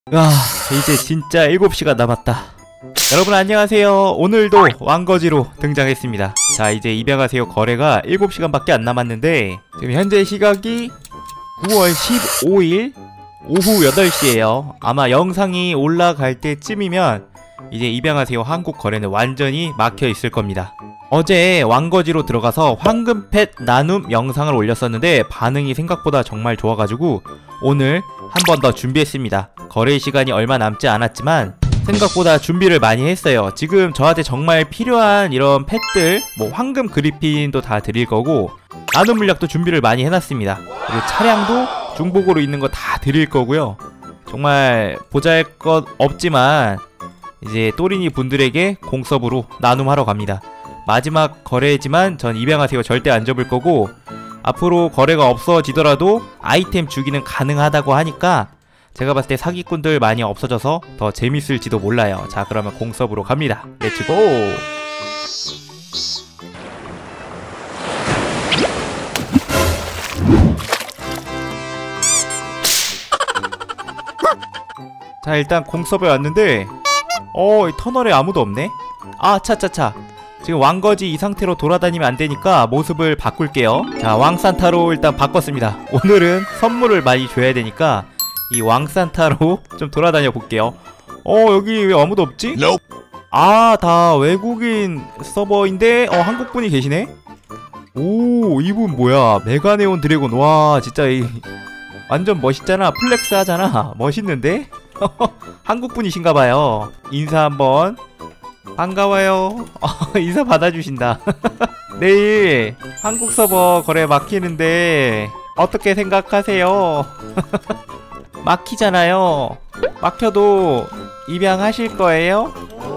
아, 이제 진짜 7시가 남았다. 여러분 안녕하세요. 오늘도 왕거지로 등장했습니다. 자, 이제 입양하세요 거래가 7시간밖에 안 남았는데 지금 현재 시각이 9월 15일 오후 8시에요 아마 영상이 올라갈 때쯤이면 이제 입양하세요 한국 거래는 완전히 막혀 있을 겁니다. 어제 왕거지로 들어가서 황금펫 나눔 영상을 올렸었는데 반응이 생각보다 정말 좋아가지고 오늘 한 번 더 준비했습니다. 거래 시간이 얼마 남지 않았지만 생각보다 준비를 많이 했어요. 지금 저한테 정말 필요한 이런 펫들, 뭐 황금 그리핀도 다 드릴 거고 나눔 물약도 준비를 많이 해놨습니다. 그리고 차량도 중복으로 있는 거 다 드릴 거고요. 정말 보잘것 없지만 이제 또린이 분들에게 공서브로 나눔하러 갑니다. 마지막 거래지만 전 입양하세요 절대 안 접을 거고 앞으로 거래가 없어지더라도 아이템 주기는 가능하다고 하니까 제가 봤을 때 사기꾼들 많이 없어져서 더 재밌을지도 몰라요. 자, 그러면 공서브로 갑니다. 렛츠고! 자, 일단 공서브에 왔는데 이 터널에 아무도 없네? 아, 차차차. 지금 왕거지 이 상태로 돌아다니면 안되니까 모습을 바꿀게요. 자, 왕산타로 일단 바꿨습니다. 오늘은 선물을 많이 줘야 되니까 이 왕산타로 좀 돌아다녀 볼게요. 여기 왜 아무도 없지? 아, 다 외국인 서버인데 한국분이 계시네? 오, 이분 뭐야? 메가네온 드래곤. 와, 진짜 완전 멋있잖아. 플렉스 하잖아. 멋있는데? 한국분이신가봐요. 인사 한번. 반가워요. 인사 받아주신다. 내일 한국 서버 거래 막히는데 어떻게 생각하세요? 막히잖아요. 막혀도 입양하실 거예요?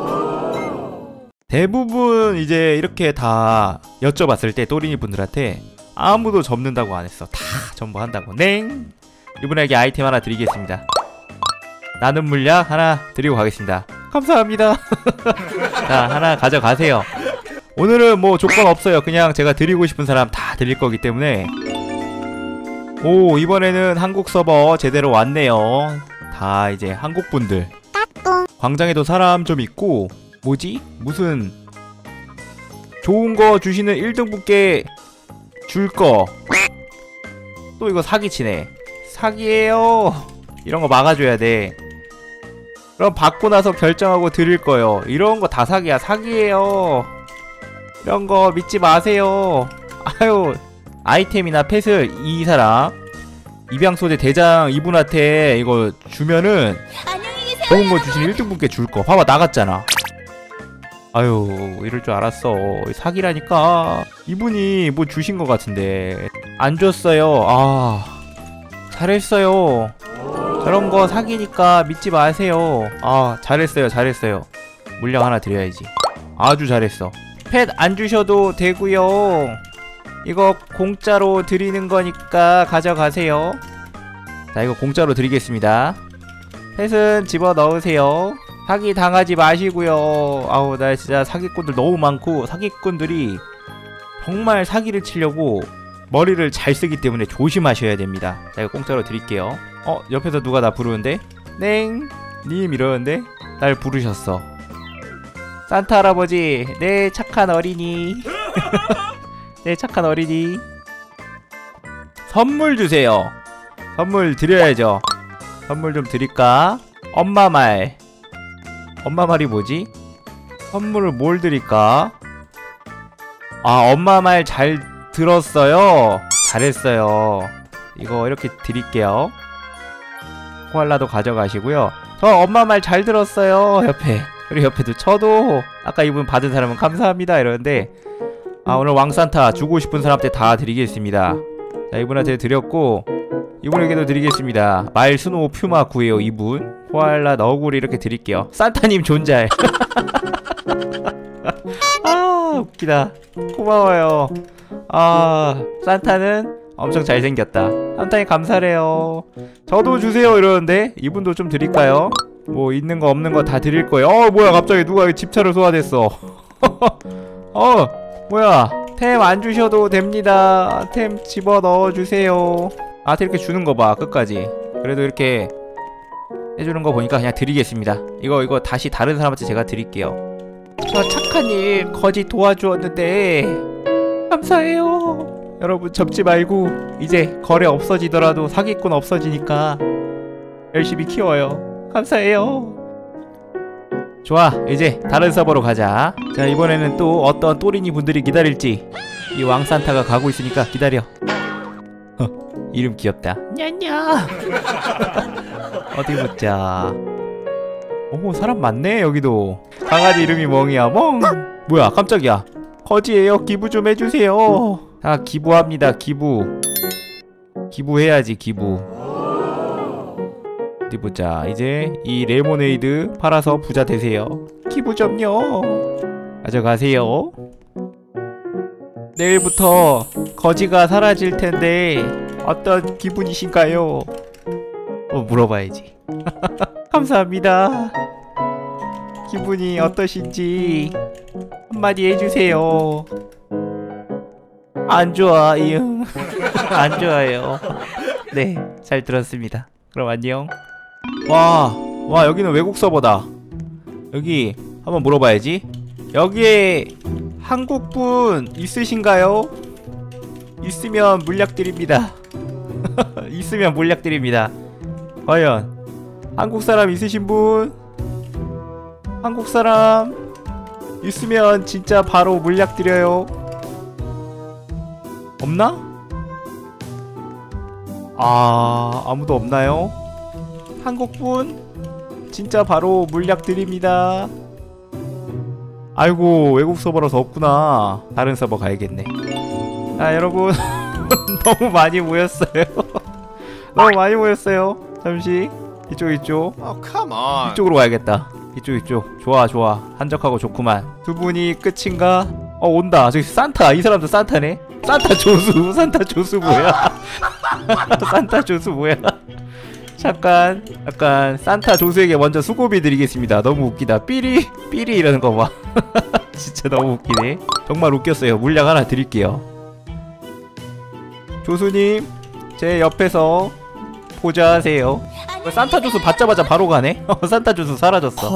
대부분 이제 이렇게 다 여쭤봤을 때 또린이 분들한테 아무도 접는다고 안 했어. 다 전부 한다고. 냉! 이분에게 아이템 하나 드리겠습니다. 나눔 물약 하나 드리고 가겠습니다. 감사합니다. 자, 하나 가져가세요. 오늘은 뭐 조건 없어요. 그냥 제가 드리고 싶은 사람 다 드릴 거기 때문에. 오, 이번에는 한국 서버 제대로 왔네요. 다 이제 한국분들. 광장에도 사람 좀 있고. 뭐지? 무슨 좋은 거 주시는 1등 분께 줄 거. 또 이거 사기치네. 사기예요. 이런 거 막아줘야 돼. 그럼 받고 나서 결정하고 드릴 거요. 이런 거 다 사기야. 사기예요. 이런 거 믿지 마세요. 아유, 아이템이나 펫을 이 사람 입양소재 대장 이분한테 이거 주면은 좋은 거 주신 1등 분께 줄 거. 봐봐, 나갔잖아. 아유, 이럴 줄 알았어. 사기라니까. 이분이 뭐 주신 거 같은데 안 줬어요. 아, 잘했어요. 저런 거 사기니까 믿지 마세요. 아, 잘했어요. 잘했어요. 물량 하나 드려야지. 아주 잘했어. 펫 안 주셔도 되고요. 이거 공짜로 드리는 거니까 가져가세요. 자, 이거 공짜로 드리겠습니다. 펫은 집어넣으세요. 사기 당하지 마시고요. 아우, 나 진짜 사기꾼들 너무 많고 사기꾼들이 정말 사기를 치려고 머리를 잘 쓰기 때문에 조심하셔야 됩니다. 자, 이거 공짜로 드릴게요. 옆에서 누가 나 부르는데? 냉! 님 이러는데? 날 부르셨어. 산타 할아버지, 네 착한 어린이. 네 착한 어린이. 선물 주세요. 선물 드려야죠. 선물 좀 드릴까? 엄마 말. 엄마 말이 뭐지? 선물을 뭘 드릴까? 아, 엄마 말 잘 들었어요. 잘했어요. 이거 이렇게 드릴게요. 코알라도 가져가시고요. 저 엄마 말 잘 들었어요. 옆에. 그리고 옆에도 쳐도 아까 이분 받은 사람은 감사합니다 이러는데, 아, 오늘 왕산타 주고 싶은 사람한테 다 드리겠습니다. 자, 이분한테 드렸고 이분에게도 드리겠습니다. 말 스노우 퓨마 구해요. 이분 코알라 너구리 이렇게 드릴게요. 산타님 존잘. 아, 웃기다. 고마워요. 아, 산타는 엄청 잘생겼다. 산타님 감사해요. 저도 주세요 이러는데 이분도 좀 드릴까요? 뭐 있는 거 없는 거 다 드릴 거예요. 뭐야, 갑자기 누가 집차를 소화됐어. 뭐야, 템 안 주셔도 됩니다. 템 집어넣어 주세요. 아, 이렇게 주는 거 봐, 끝까지. 그래도 이렇게 해주는 거 보니까 그냥 드리겠습니다. 이거 다시 다른 사람한테 제가 드릴게요. 저 착한 일 거짓 도와주었는데 감사해요. 여러분 접지 말고 이제 거래 없어지더라도 사기꾼 없어지니까 열심히 키워요. 감사해요. 좋아, 이제 다른 서버로 가자. 자, 이번에는 또 어떤 또리니 분들이 기다릴지 이 왕산타가 가고 있으니까 기다려. 이름 귀엽다. 냐냐. 어디 보자. 오, 사람 많네 여기도. 강아지 이름이 멍이야. 멍. 뭐야, 깜짝이야. 거지예요. 기부 좀 해주세요. 자, 기부합니다. 기부해야지. 기부. 어디 보자. 이제 이 레모네이드 팔아서 부자 되세요. 기부 좀요. 가져가세요. 내일부터 거지가 사라질 텐데 어떤 기분이신가요? 물어봐야지. 감사합니다. 기분이 어떠신지 한마디 해주세요. 안 좋아, 이응. 안 좋아요. 네, 잘 들었습니다. 그럼 안녕. 와, 여기는 외국 서버다. 여기 한번 물어봐야지. 여기에 한국분 있으신가요? 있으면 물약 드립니다. 있으면 물약 드립니다. 과연 한국 사람 있으신 분? 한국 사람 있으면 진짜 바로 물약 드려요. 없나? 아무도 없나요? 한국분 진짜 바로 물약 드립니다. 아이고, 외국 서버라서 없구나. 다른 서버 가야겠네. 아, 여러분 너무 많이 모였어요. 너무 많이 모였어요. 잠시 이쪽. 이쪽으로 가야겠다. 이쪽. 좋아. 한적하고 좋구만. 두 분이 끝인가? 온다. 저기 산타. 이 사람도 산타네. 산타 조수 뭐야? 산타 조수 뭐야? 잠깐 산타 조수에게 먼저 수고비 드리겠습니다. 너무 웃기다. 삐리 이러는 거 봐. 진짜 너무 웃기네. 정말 웃겼어요. 물약 하나 드릴게요. 조수님, 제 옆에서 보좌하세요. 산타 조수 받자마자 바로 가네. 산타 조수 사라졌어.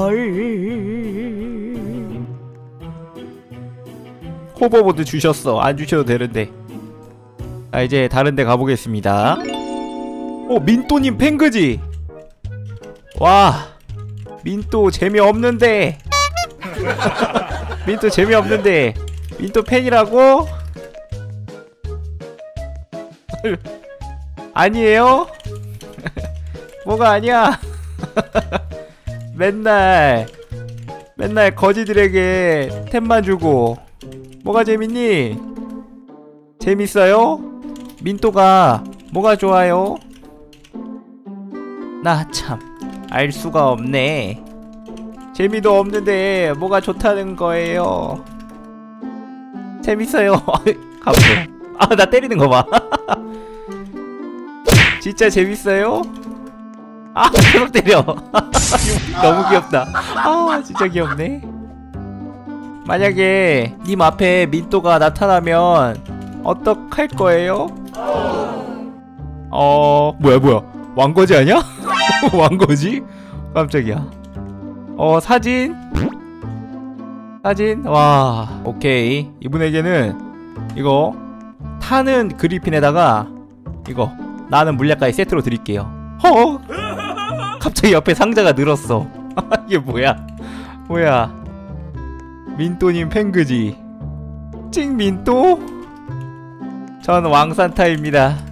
호버보드 주셨어. 안 주셔도 되는데. 자, 이제 다른 데 가보겠습니다. 민또님 팬그지? 와, 민또 재미없는데. 민또 재미없는데 민또 팬이라고? 아니에요? 뭐가 아니야? 맨날 거지들에게 템만 주고 뭐가 재밌니? 재밌어요? 민또가 뭐가 좋아요? 나 참 알 수가 없네. 재미도 없는데 뭐가 좋다는 거예요? 재밌어요. 가보세요. 나 때리는 거 봐. 진짜 재밌어요? 계속 때려. 너무 귀엽다. 진짜 귀엽네. 만약에 님 앞에 민또가 나타나면 어떡할 거예요? 뭐야 왕거지 아니야? 왕거지? 깜짝이야. 사진? 와, 오케이. 이분에게는 이거 타는 그리핀에다가 이거 나는 물약까지 세트로 드릴게요. 갑자기 옆에 상자가 늘었어. 이게 뭐야? 민또님 팬그지? 찡 민또? 전 왕산타입니다.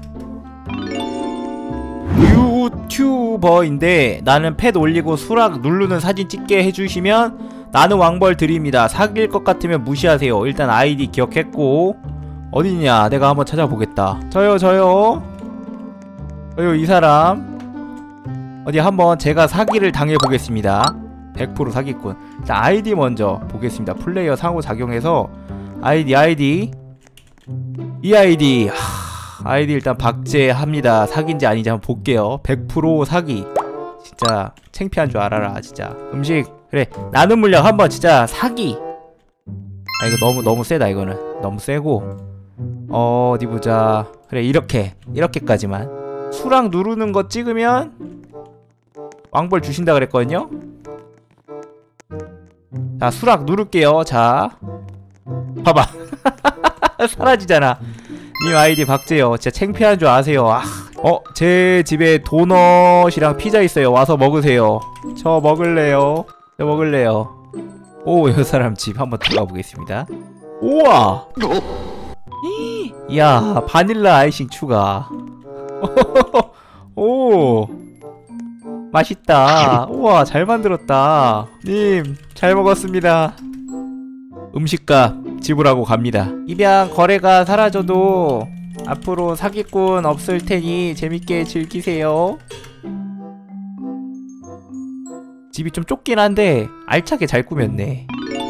유튜버인데 나는 펫 올리고 수락 누르는 사진 찍게 해주시면 나는 왕벌 드립니다. 사귈 것 같으면 무시하세요. 일단 아이디 기억했고. 어디냐? 내가 한번 찾아보겠다. 저요 이 사람 어디 한번 제가 사기를 당해보겠습니다. 100% 사기꾼. 자, 아이디 먼저 보겠습니다. 플레이어 상호작용해서 아이디 이 아이디 아이디 일단 박제합니다. 사기인지 아닌지 한번 볼게요. 100% 사기. 진짜 창피한 줄 알아라. 진짜 음식 그래 나는 물약 한번 진짜 사기. 이거 너무 세다. 이거는 너무 세고. 어디 보자. 그래 이렇게까지만. 수락 누르는 거 찍으면 왕벌 주신다 그랬거든요. 자, 수락 누를게요. 자, 봐봐. 사라지잖아. 님 아이디 박재요. 진짜 창피한 줄 아세요. 제 집에 도넛이랑 피자 있어요. 와서 먹으세요. 저 먹을래요. 오, 이 사람 집 한번 들어가 보겠습니다. 우와! 이야, 바닐라 아이싱 추가. 오, 맛있다. 우와, 잘 만들었다. 님, 잘 먹었습니다. 음식값 지불하고 갑니다. 입양 거래가 사라져도 앞으로 사기꾼 없을 테니 재밌게 즐기세요. 집이 좀 좁긴 한데 알차게 잘 꾸몄네.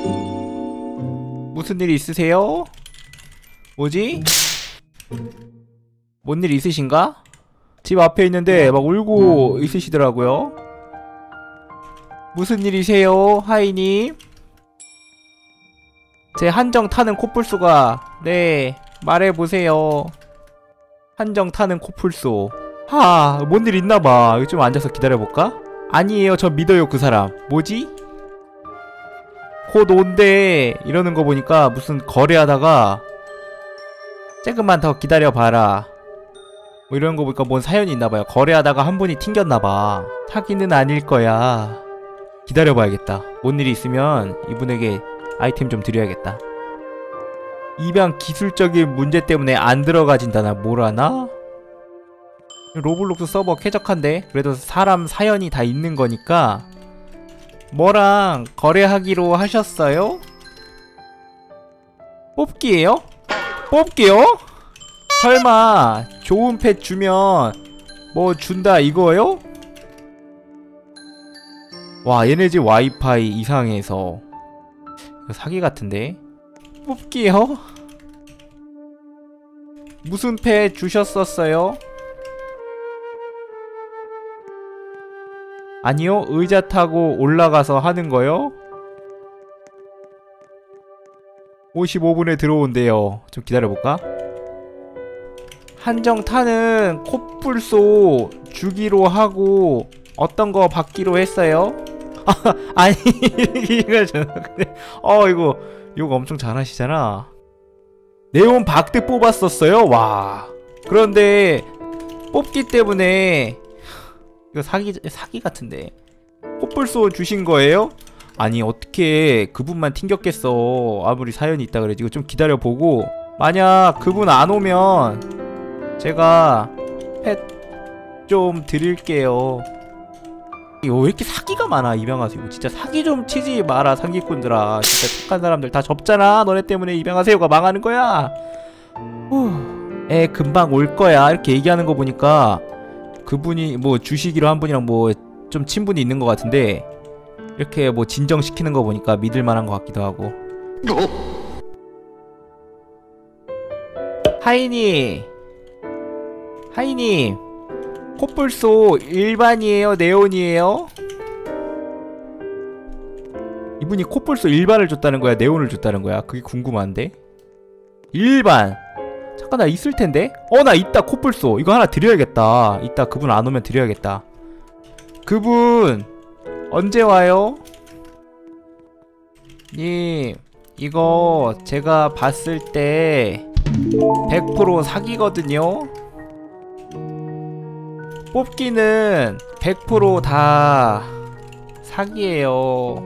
무슨 일 있으세요? 뭐지? 뭔 일 있으신가? 집 앞에 있는데 막 울고 있으시더라고요. 무슨 일이세요, 하이님? 제 한정 타는 코뿔소가, 네, 말해보세요. 한정 타는 코뿔소. 뭔 일 있나봐. 여기 좀 앉아서 기다려볼까? 아니에요, 저 믿어요, 그 사람. 뭐지? 곧 온대 이러는 거 보니까 무슨 거래하다가 조금만 더 기다려봐라 뭐 이런 거 보니까 뭔 사연이 있나봐요. 거래하다가 한 분이 튕겼나봐. 사기는 아닐 거야. 기다려봐야겠다. 뭔 일이 있으면 이분에게 아이템 좀 드려야겠다. 입양 기술적인 문제 때문에 안 들어가진다나 뭐라나? 로블록스 서버 쾌적한데? 그래도 사람 사연이 다 있는 거니까 뭐랑 거래하기로 하셨어요? 뽑기예요? 뽑기요? 설마 좋은 펫 주면 뭐 준다 이거요? 와, 얘네 집 와이파이 이상해서 이거 사기 같은데? 뽑기요? 무슨 펫 주셨었어요? 아니요, 의자 타고 올라가서 하는 거요? 55분에 들어온대요. 좀 기다려볼까? 한정 타는 코뿔소 주기로 하고 어떤 거 받기로 했어요? 아니, 이거 이거 엄청 잘하시잖아. 네온 박대 뽑았었어요? 와. 그런데 뽑기 때문에 이거 사기 같은데. 코뿔소 주신 거예요? 아니, 어떻게 그분만 튕겼겠어. 아무리 사연이 있다 그래. 이거 좀 기다려보고 만약 그분 안 오면 제가 펫 좀 드릴게요. 이거 왜 이렇게 사기가 많아, 입양하세요. 진짜 사기 좀 치지 마라, 사기꾼들아. 진짜 착한 사람들 다 접잖아. 너네 때문에 입양하세요가 망하는 거야. 금방 올 거야. 이렇게 얘기하는 거 보니까 그분이 뭐 주시기로 한 분이랑 뭐 좀 친분이 있는 것 같은데 이렇게 뭐 진정시키는 거 보니까 믿을 만한 것 같기도 하고. 하이님, 코뿔소 일반이에요, 네온이에요? 이분이 코뿔소 일반을 줬다는 거야, 네온을 줬다는 거야? 그게 궁금한데? 일반. 잠깐, 나 있을텐데? 나 있다, 코뿔소. 이거 하나 드려야겠다. 이따 그분 안 오면 드려야겠다. 그분 언제 와요? 님, 이거 제가 봤을 때 100% 사기거든요? 뽑기는 100% 다 사기예요.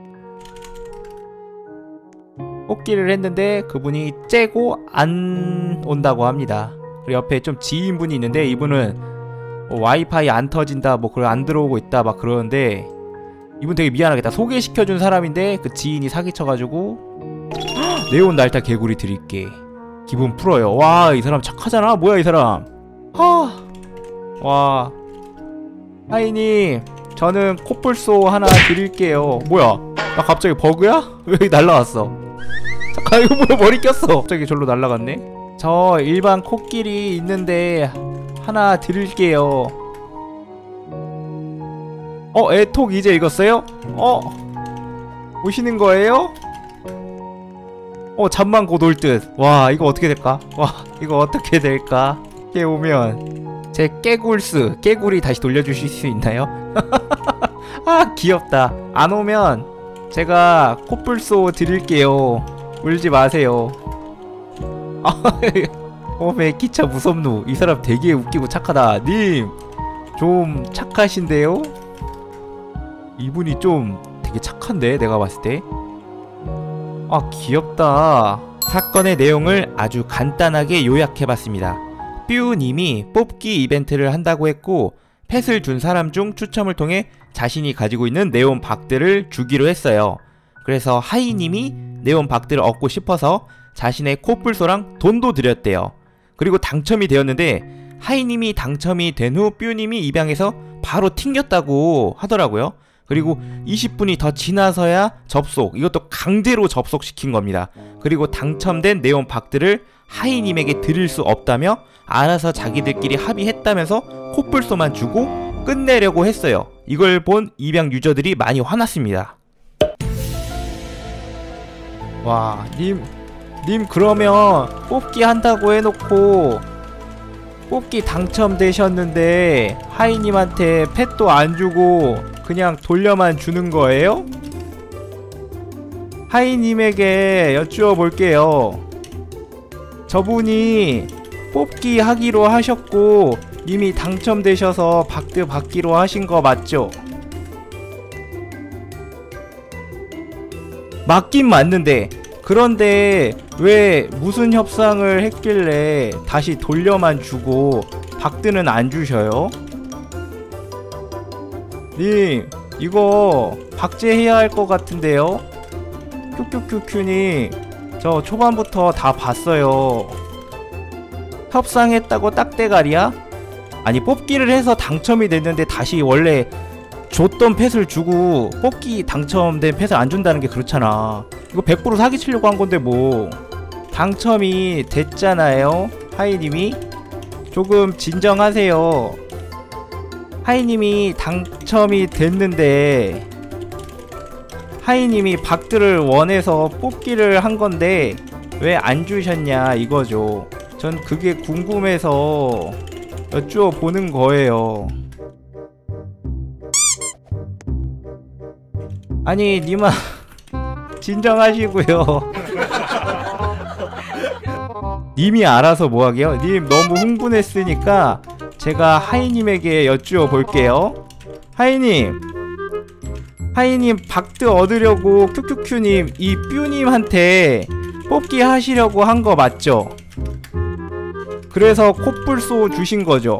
뽑기를 했는데 그분이 째고 안 온다고 합니다. 그리고 옆에 좀 지인분이 있는데 이분은 와이파이 안 터진다, 뭐 그래 안 들어오고 있다 막 그러는데 이분 되게 미안하겠다. 소개시켜준 사람인데 그 지인이 사기쳐가지고 네온 날타 개구리 드릴게. 기분 풀어요. 와, 이 사람 착하잖아. 뭐야 이 사람. 와, 하이님, 저는 코뿔소 하나 드릴게요. 뭐야, 나 갑자기 버그야? 왜 여기 날라왔어? 잠깐, 이거 뭐야, 머리 꼈어. 갑자기 절로 날라갔네. 저 일반 코끼리 있는데 하나 드릴게요. 애톡 이제 읽었어요? 오시는 거예요? 잠만 곧 올 듯. 와, 이거 어떻게 될까? 와, 이거 어떻게 될까? 깨 오면 제 깨굴스, 깨굴이 다시 돌려주실 수 있나요? 아 귀엽다. 안 오면 제가 코뿔소 드릴게요. 울지 마세요. 왜 기차 무섭노. 이 사람 되게 웃기고 착하다. 님 좀 착하신데요? 이분이 좀 되게 착한데 내가 봤을 때. 아 귀엽다. 사건의 내용을 아주 간단하게 요약해봤습니다. 뾰님이 뽑기 이벤트를 한다고 했고 펫을 준 사람 중 추첨을 통해 자신이 가지고 있는 네온 박들을 주기로 했어요. 그래서 하이님이 네온 박들을 얻고 싶어서 자신의 코뿔소랑 돈도 드렸대요. 그리고 당첨이 되었는데 하이님이 당첨이 된 후 뾰님이 입양해서 바로 튕겼다고 하더라고요. 그리고 20분이 더 지나서야 접속, 이것도 강제로 접속시킨 겁니다. 그리고 당첨된 네온 박들을 하이님에게 드릴 수 없다며 알아서 자기들끼리 합의했다면서 코뿔소만 주고 끝내려고 했어요. 이걸 본 입양 유저들이 많이 화났습니다. 와, 님 그러면 뽑기 한다고 해놓고 뽑기 당첨되셨는데 하이님한테 펫도 안 주고 그냥 돌려만 주는 거예요? 하이님에게 여쭈어 볼게요. 저분이 뽑기 하기로 하셨고 이미 당첨되셔서 박드 받기로 하신 거 맞죠? 맞긴 맞는데 그런데 왜 무슨 협상을 했길래 다시 돌려만 주고 박드는 안 주셔요? 님 이거 박제해야 할 것 같은데요? 큐큐큐큐님 저 초반부터 다 봤어요. 협상했다고 딱대가리야? 아니 뽑기를 해서 당첨이 됐는데 다시 원래 줬던 펫을 주고 뽑기 당첨된 펫을 안 준다는 게 그렇잖아. 이거 100% 사기치려고 한 건데 뭐. 당첨이 됐잖아요 하이님이. 조금 진정하세요. 하이님이 당첨이 됐는데 하이님이 박들을 원해서 뽑기를 한 건데 왜 안 주셨냐 이거죠. 전 그게 궁금해서 여쭈어 보는 거예요. 아니 님아 진정하시고요. 님이 알아서 뭐하게요? 님 너무 흥분했으니까 제가 하이님에게 여쭈어 볼게요. 하이님 박드 얻으려고 큐큐큐님 이 뾰님한테 뽑기 하시려고 한 거 맞죠? 그래서 코뿔소 주신 거죠?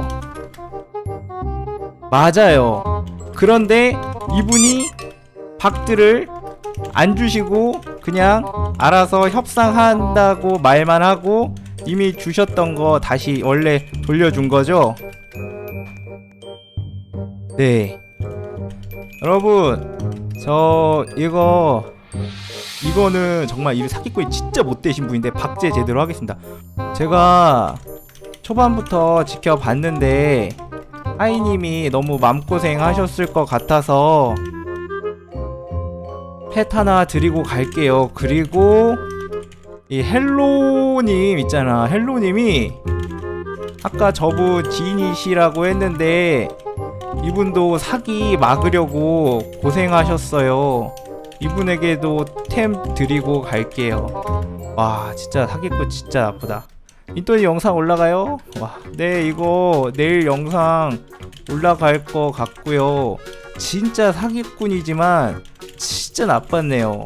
맞아요. 그런데 이분이 박드를 안 주시고 그냥 알아서 협상한다고 말만 하고 이미 주셨던 거 다시 원래 돌려준 거죠? 네. 여러분 저 이거는 정말 이 사기꾼이 진짜 못되신 분인데 박제 제대로 하겠습니다. 제가 초반부터 지켜봤는데 하이님이 너무 맘고생 하셨을 것 같아서 펫 하나 드리고 갈게요. 그리고 이 헬로님 있잖아. 헬로님이 아까 저분 지인이시라고 했는데 이분도 사기 막으려고 고생하셨어요. 이분에게도 템 드리고 갈게요. 와 진짜 사기꾼 진짜 나쁘다. 인터넷 영상 올라가요? 와, 네 이거 내일 영상 올라갈 거 같고요. 진짜 사기꾼이지만 진짜 나빴네요.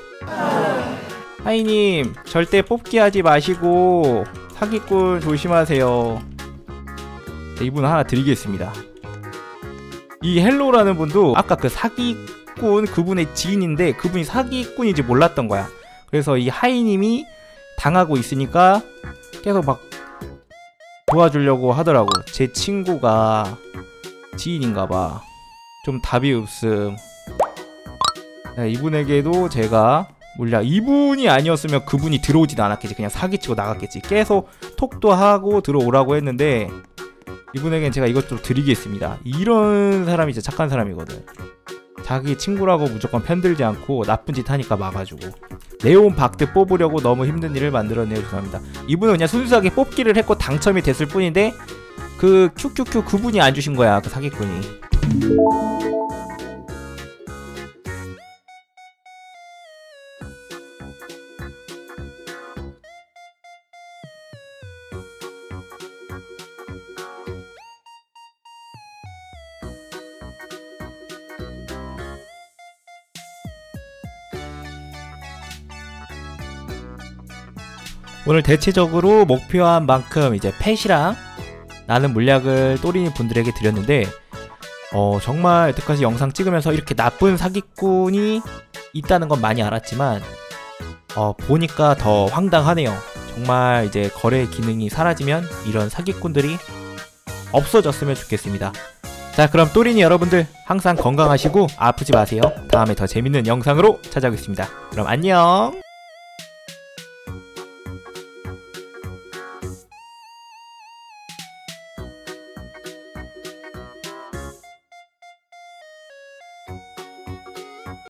하이님 절대 뽑기 하지 마시고 사기꾼 조심하세요. 네, 이분 하나 드리겠습니다. 이 헬로라는 분도 아까 그 사기꾼 그분의 지인인데 그분이 사기꾼인지 몰랐던 거야. 그래서 이 하이님이 당하고 있으니까 계속 막 도와주려고 하더라고. 제 친구가 지인인가봐. 좀 답이 없음. 네, 이분에게도 제가 물약, 이분이 아니었으면 그분이 들어오지도 않았겠지. 그냥 사기치고 나갔겠지. 계속 톡도 하고 들어오라고 했는데 이분에겐 제가 이것 좀 드리겠습니다. 이런 사람이 진짜 착한 사람이거든. 자기 친구라고 무조건 편들지 않고 나쁜 짓 하니까 막아주고. 네온 박드 뽑으려고 너무 힘든 일을 만들었네요. 죄송합니다. 이분은 그냥 순수하게 뽑기를 했고 당첨이 됐을 뿐인데 그 큐큐큐 그분이 안 주신 거야. 그 사기꾼이. 오늘 대체적으로 목표한 만큼 이제 펫이랑 나는 물약을 또린이 분들에게 드렸는데 정말 여태까지 영상 찍으면서 이렇게 나쁜 사기꾼이 있다는 건 많이 알았지만 보니까 더 황당하네요. 정말 이제 거래 기능이 사라지면 이런 사기꾼들이 없어졌으면 좋겠습니다. 자, 그럼 또린이 여러분들 항상 건강하시고 아프지 마세요. 다음에 더 재밌는 영상으로 찾아오겠습니다. 그럼 안녕.